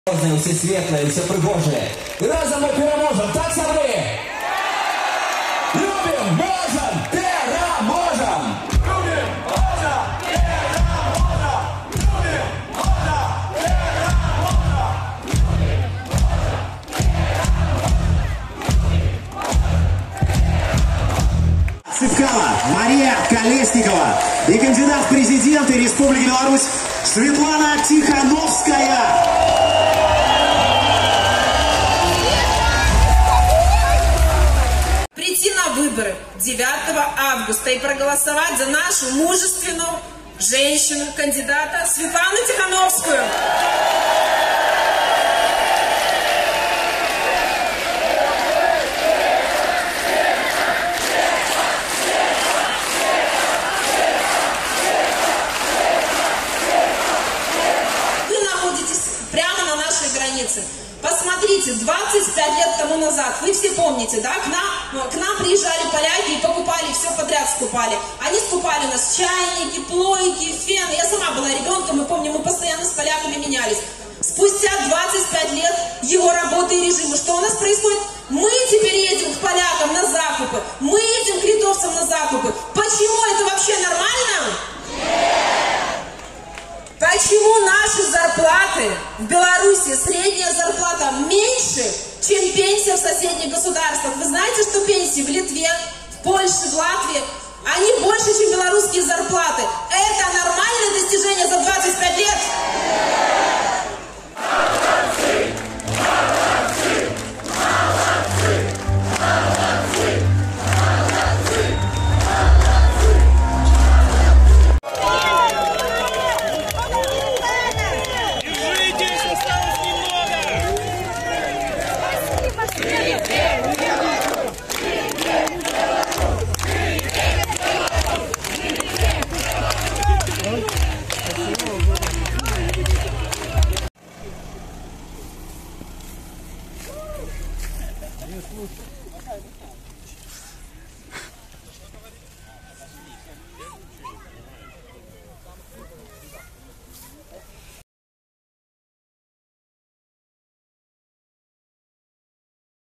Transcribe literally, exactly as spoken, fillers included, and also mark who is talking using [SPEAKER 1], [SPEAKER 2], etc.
[SPEAKER 1] Все светлое, все пригожее. Разом мы переможем, так собой! Любим, можем, переможем! Любим, можем, переможем! Любим, можем, переможем!
[SPEAKER 2] Цыпкала Мария Колесникова и кандидат в президенты Республики Беларусь Светлана Тихановская.
[SPEAKER 3] Прийти на выборы девятого августа и проголосовать за нашу мужественную женщину, кандидата Светлану Тихановскую. Вы находитесь прямо на нашей границе. Посмотрите, двадцать пять лет тому назад, вы все помните, да, к нам, к нам приезжали поляки и покупали, все подряд скупали. Они скупали у нас чайники, плойки, фены. Я сама была ребенком, и помню, мы постоянно с поляками менялись. Спустя двадцать пять лет его работы и режима, что у нас происходит? Мы теперь едем к полякам на закупы, мы едем к литовцам на закупы. Почему это вообще нормально? Почему наши зарплаты в Беларуси, средняя зарплата меньше, чем пенсия в соседних государствах? Вы знаете, что пенсии в Литве, в Польше, в Латвии, они больше, чем белорусские зарплаты? Это нормальное достижение за двадцать пять лет? Молодцы! Молодцы! Молодцы! Молодцы!
[SPEAKER 4] Слушай.